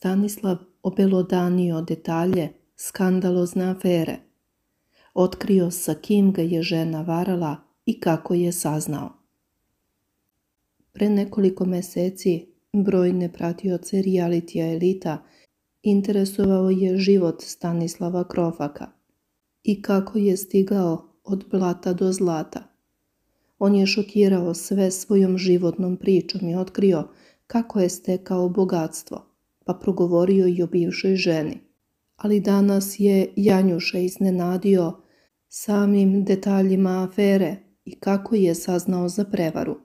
Stanislav obelodanio detalje skandalozne afere. Otkrio sa kim ga je žena varala i kako je saznao. Pre nekoliko meseci brojne pratioce realitija Elita interesovao je život Stanislava Krofaka i kako je stigao od blata do zlata. On je šokirao sve svojom životnom pričom i otkrio kako je stekao bogatstvo, pa progovorio i o bivšoj ženi. Ali danas je Janjuša iznenadio samim detaljima afere i kako je saznao za prevaru.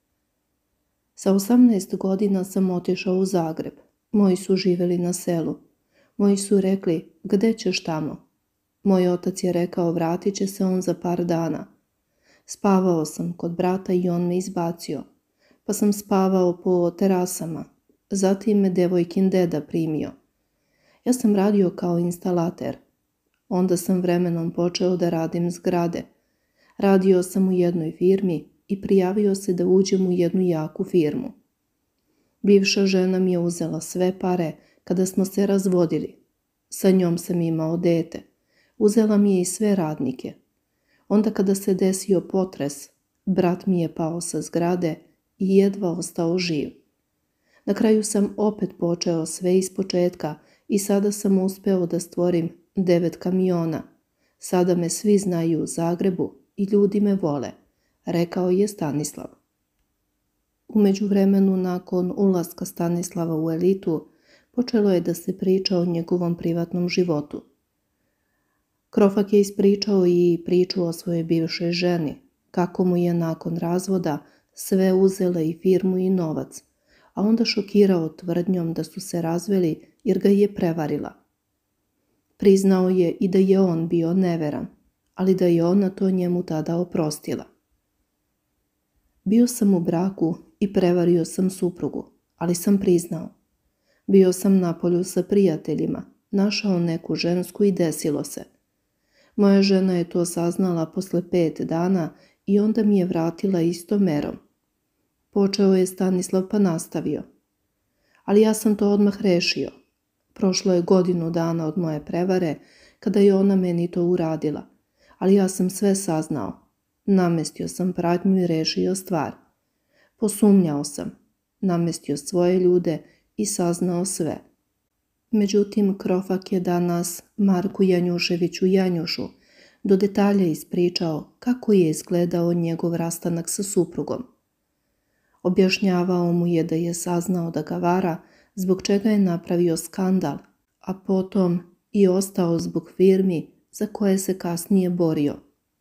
Sa 18 godina sam otišao u Zagreb. Moji su živjeli na selu. Moji su rekli, gde ćeš tamo? Moj otac je rekao, vratit će se on za par dana. Spavao sam kod brata i on me izbacio, pa sam spavao po terasama. Zatim me devojkin deda primio. Ja sam radio kao instalater. Onda sam vremenom počeo da radim zgrade. Radio sam u jednoj firmi i prijavio se da uđem u jednu jaku firmu. Bivša žena mi je uzela sve pare kada smo se razvodili. Sa njom sam imao dete. Uzela mi je i sve radnike. Onda kada se desio potres, brat mi je pao sa zgrade i jedva ostao živ. Na kraju sam opet počeo sve ispočetka i sada sam uspeo da stvorim 9 kamiona. Sada me svi znaju u Zagrebu i ljudi me vole, rekao je Stanislav. U međuvremenu, nakon ulaska Stanislava u Elitu, počelo je da se priča o njegovom privatnom životu. Krofak je ispričao i priču o svojoj bivšoj ženi, kako mu je nakon razvoda sve uzela i firmu i novac, a onda šokirao tvrdnjom da su se razveli jer ga je prevarila. Priznao je i da je on bio neveran, ali da je ona to njemu tada oprostila. Bio sam u braku i prevario sam suprugu, ali sam priznao. Bio sam na polju sa prijateljima, našao neku žensku i desilo se. Moja žena je to saznala posle 5 dana i onda mi je vratila istom merom. Počeo je Stanislav pa nastavio. Ali ja sam to odmah rešio. Prošlo je 1 godinu dana od moje prevare kada je ona meni to uradila, ali ja sam sve saznao. Namestio sam pratnju i rešio stvar. Posumnjao sam, namestio svoje ljude i saznao sve. Međutim, Krofak je danas Marku Janjuševiću Janjušu do detalja ispričao kako je izgledao njegov rastanak sa suprugom. Objašnjavao mu je da je saznao da ga vara, zbog čega je napravio skandal, a potom i ostao zbog firmi za koje se kasnije borio.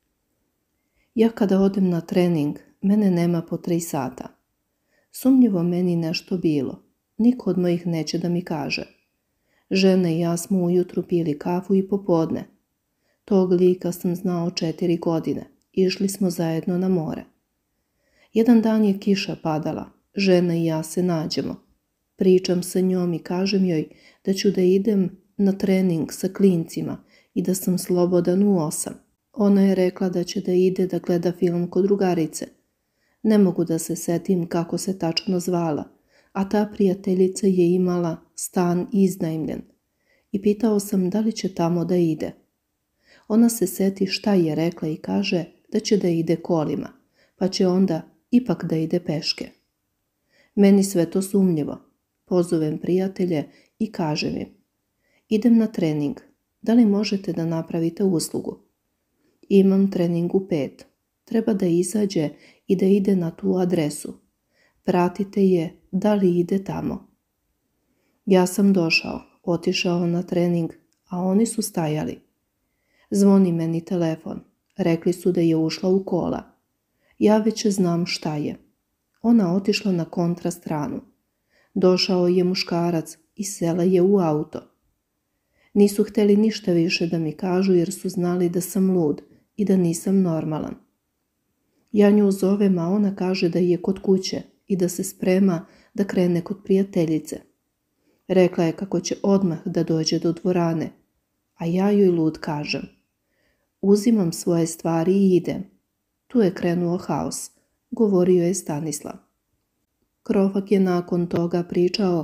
Ja kada odem na trening, mene nema po 3 sata. Sumnjivo meni nešto bilo. Niko od mojih neće da mi kaže. Žena i ja smo ujutru pili kafu i popodne. Tog lika sam znao 4 godine. Išli smo zajedno na more. Jedan dan je kiša padala. Žena i ja se nađemo. Pričam sa njom i kažem joj da ću da idem na trening sa klincima i da sam slobodan u 8. Ona je rekla da će da ide da gleda film kod drugarice. Ne mogu da se setim kako se tačno zvala, a ta prijateljica je imala stan iznajmljen i pitao sam da li će tamo da ide. Ona se seti šta je rekla i kaže da će da ide kolima, pa će onda ipak da ide peške. Meni sve to sumnjivo. Pozovem prijatelje i kažem im, idem na trening, da li možete da napravite uslugu? Imam trening u 5, treba da izađe i da ide na tu adresu. Pratite je da li ide tamo. Ja sam došao, otišao na trening, a oni su stajali. Zvoni meni telefon, rekli su da je ušla u kola. Ja već znam šta je. Ona otišla na kontra stranu. Došao je muškarac i sela je u auto. Nisu hteli ništa više da mi kažu jer su znali da sam lud i da nisam normalan. Ja nju zovem, a ona kaže da je kod kuće i da se sprema da krene kod prijateljice. Rekla je kako će odmah da dođe do dvorane, a ja joj lud kažem. Uzimam svoje stvari i idem. Tu je krenuo haos, govorio je Stanislav. Krofak je nakon toga pričao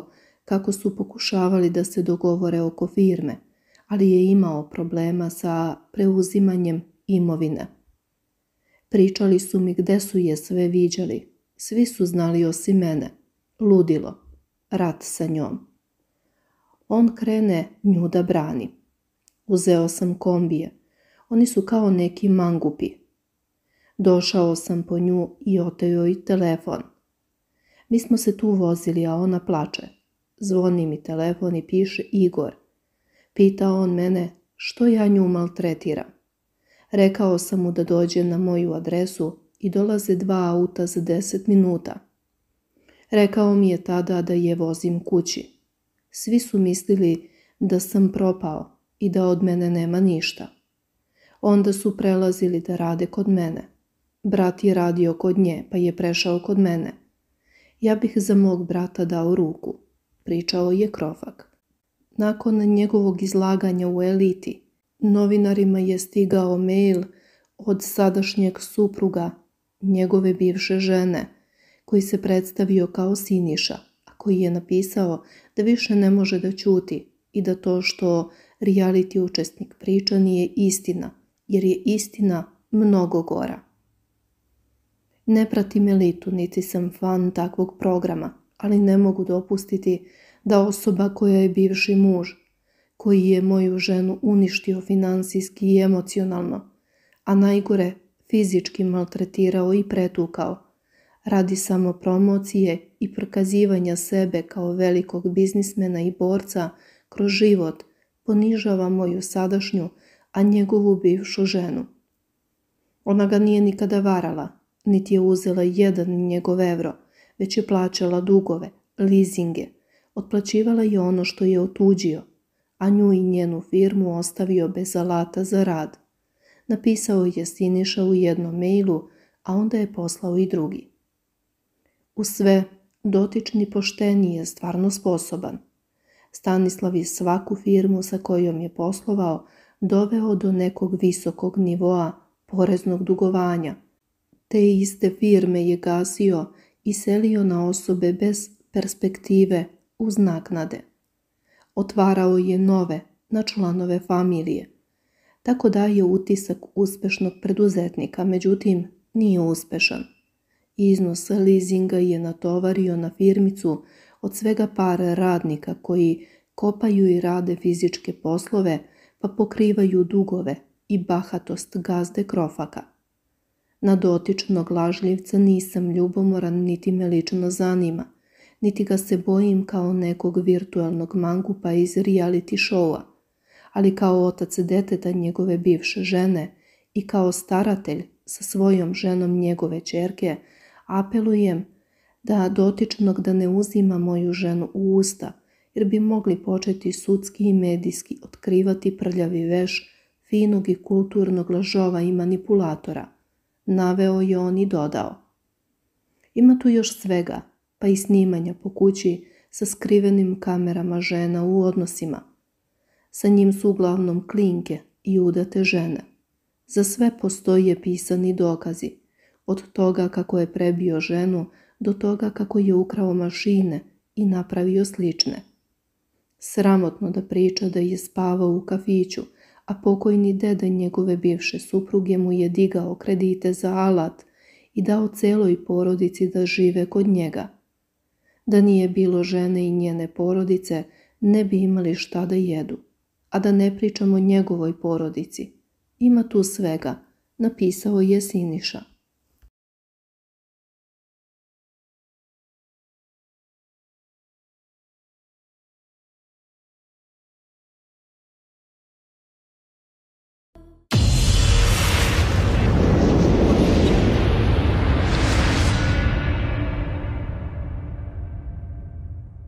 kako su pokušavali da se dogovore oko firme, ali je imao problema sa preuzimanjem imovine. Pričali su mi gde su je sve viđali. Svi su znali osim mene. Ludilo. Rat sa njom. On krene nju da brani. Uzeo sam kombije. Oni su kao neki mangupi. Došao sam po nju i oteo joj telefon. Mi smo se tu vozili, a ona plače. Zvoni mi telefon i piše Igor. Pita on mene što ja nju maltretiram. Rekao sam mu da dođe na moju adresu i dolaze 2 auta za 10 minuta. Rekao mi je tada da je vozim kući. Svi su mislili da sam propao i da od mene nema ništa. Onda su prelazili da rade kod mene. Brat je radio kod nje, pa je prešao kod mene. Ja bih za mog brata dao ruku, pričao je Krofak. Nakon njegovog izlaganja u Eliti, novinarima je stigao mail od sadašnjeg supruga, njegove bivše žene, koji se predstavio kao Siniša, a koji je napisao da više ne može da ćuti i da to što reality učesnik priča nije istina, jer je istina mnogo gora. Ne pratim Elitu, niti sam fan takvog programa, ali ne mogu dopustiti da osoba koja je bivši muž, koji je moju ženu uništio finansijski i emocionalno, a najgore fizički maltretirao i pretukao, radi samo promocije i prokazivanja sebe kao velikog biznismena i borca kroz život, ponižava moju sadašnju, a njegovu bivšu ženu. Ona ga nije nikada varala, niti je uzela jedan njegov evro, već je plaćala dugove, lizinge, otplaćivala je ono što je otuđio, a nju i njenu firmu ostavio bez alata za rad. Napisao je Siniša u jednom mailu, a onda je poslao i drugi. U sve, dotični pošteni je stvarno sposoban. Stanislav je svaku firmu sa kojom je poslovao doveo do nekog visokog nivoa poreznog dugovanja. Te iste firme je gasio i selio na osobe bez perspektive uz naknade. Otvarao je nove na članove familije. Tako daje utisak uspešnog preduzetnika, međutim nije uspešan. Iznos lizinga je natovario na firmicu od svega par radnika koji kopaju i rade fizičke poslove pa pokrivaju dugove i bahatost gazde Krofaka. Na dotičnog lažljivca nisam ljubomoran, niti me lično zanima, niti ga se bojim kao nekog virtualnog mangupa iz reality showa, ali kao otac deteta njegove bivše žene i kao staratelj sa svojom ženom njegove ćerke apelujem da dotičnog da ne uzima moju ženu u usta, jer bi mogli početi sudski i medijski otkrivati prljavi veš finog i kulturnog lažova i manipulatora. Naveo je on i dodao. Ima tu još svega, pa i snimanja po kući sa skrivenim kamerama žena u odnosima. Sa njim su uglavnom klinke i udate žene. Za sve postoje pisani dokazi, od toga kako je prebio ženu do toga kako je ukrao mašine i napravio slične. Sramotno da priča da je spavao u kafiću, a pokojni deda njegove bivše supruge mu je digao kredite za alat i dao celoj porodici da žive kod njega. Da nije bilo žene i njene porodice, ne bi imali šta da jedu. A da ne pričamo o njegovoj porodici. Ima tu svega, napisao je Siniša.